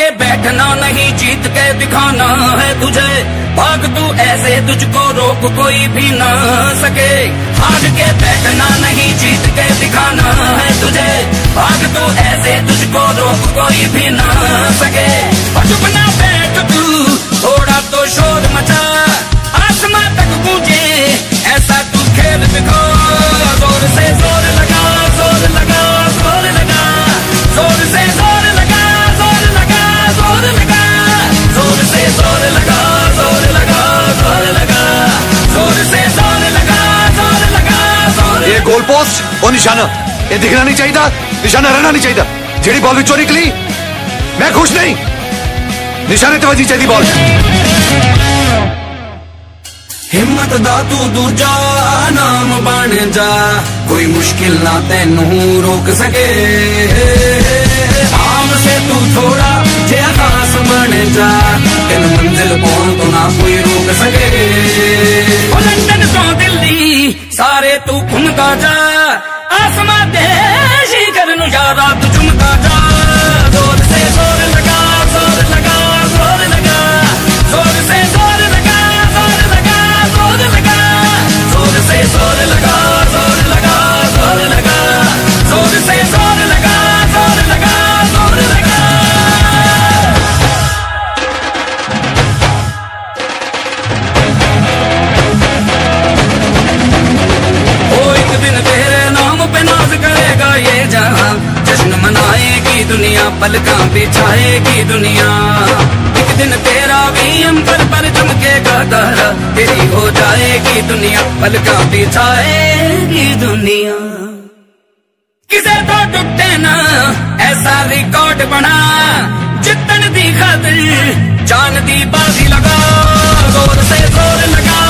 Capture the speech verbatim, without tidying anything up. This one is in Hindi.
बैठना नहीं, जीत के दिखाना है तुझे। भाग तू ऐसे, तुझको रोक कोई भी ना सके। भाग के बैठना नहीं, जीत के दिखाना है तुझे। भाग तू ऐसे, तुझको रोक कोई भी ना सके। चुप ना बैठ तू, थोड़ा तो शोर मचा, आसमां तक गूंजे ऐसा तू खेल दिखा। जोर से जोर लगा, जोर लगा, जोर लगा, जोर से जोर लगा, जोर लगा, जोर लगा, जोर से जोर लगा, जोर लगा, जोर लगा, जोर से जोर लगा, जोर लगा, जोर। ये गोल पोस्ट और निशाना, ये दिखना नहीं चाहिए, निशाना रहना नहीं चाहिए। जेडी बॉल विचों निकली, मैं खुश नहीं। निशाने ते वजी चाहिए बॉल। हिम्मत दा तू दूजा नाम बन जा, कोई मुश्किल ना तेनू रोक सके। आम से तू थोड़ा जे खास बन जा, तेन मंजिल पहुंच तो ना कोई रोक सके। ओ लंदन तो दिल्ली सारे तू घूमता जा, आसमां दे शिखर नु यारा तू झुमता जा। जोर से जोर लगा, जोर लगा, जोर लगा, जोर से जोर लगा, जोर लगा, जोर लगा, जोर से जोर लगा, जोर लगा, जोर लगा, जोर से जोर लगा, जोर लगा, जोर लगा। ओ एक दिन तेरे नाम पे नाज करेगा ये जहां, जश्न मनाएगी दुनिया, पलकां बिछाएगी दुनिया। एक दिन तेरा भी अंबर पर चमकेगा तारा, तेरी हो जाएगी दुनिया, पलकां बिछाएगी दुनिया। किसे तो टूटे ना ऐसा रिकॉर्ड बना, जितन दी खातिर जान दी बाजी लगा। जोर से जोर लगा,